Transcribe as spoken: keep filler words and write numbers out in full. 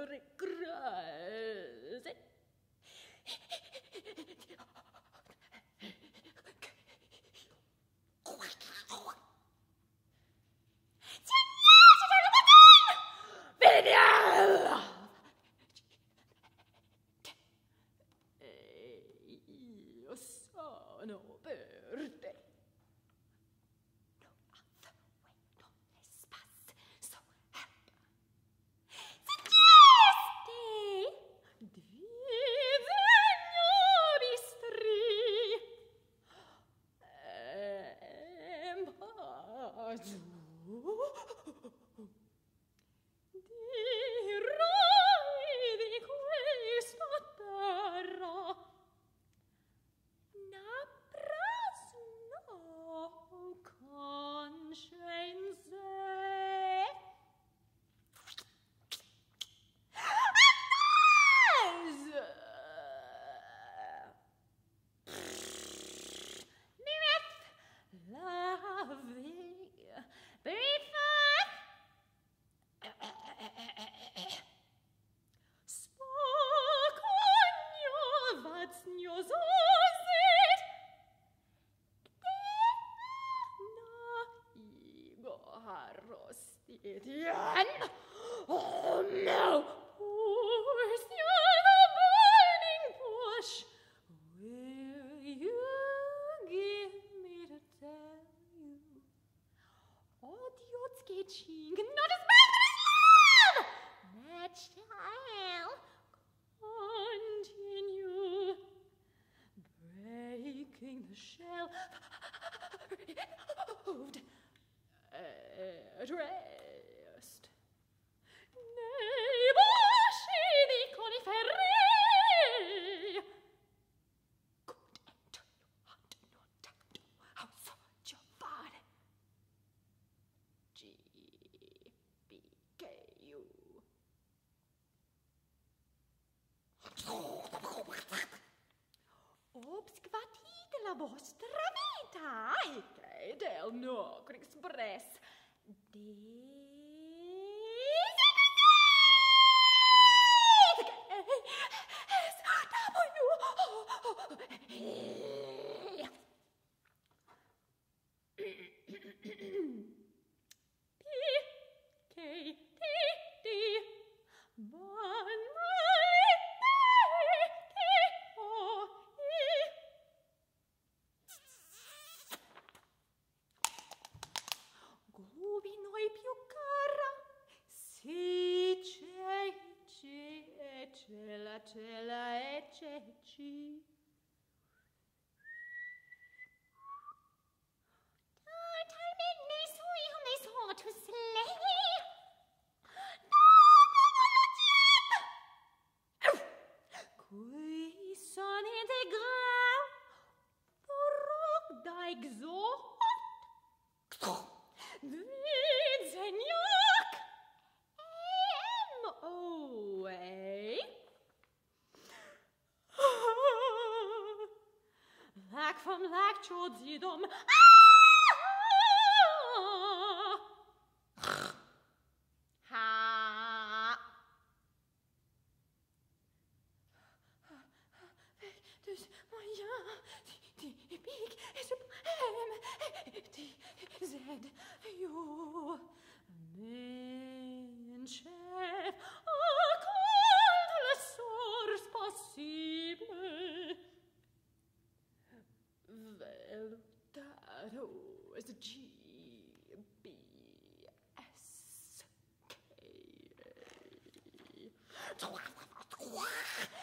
crazy. Io sono per te. No other way, no l'espace, so help. Suggesti disegno bistri. E ma giù dirai di questa terra n'abbras no conscience. Loving, very fun. Spokojnie, wacnio zozit. Na igo harrostidian. Oh no, where's the burning bush? Will you give me to tell you? Odiotskie ching, not as bad as love! That shall continue breaking the shell moved at rest. Nei boschi di conifere good enter you hunt no tacto how so giovane G B K U. Obsquatite la vostra vita e che del no express Gubi noi più cara, si c'è, c'è, c'è la, c'è la, e c'è, ci. Don't I make me sweet on this heart to slay? No, Qui son integral, rock da exort. Vidzenjak M O A Lack from lack chodidom. Ha Dus moja die big is op hem die zed you menchef accord le source possible velutado is G B S K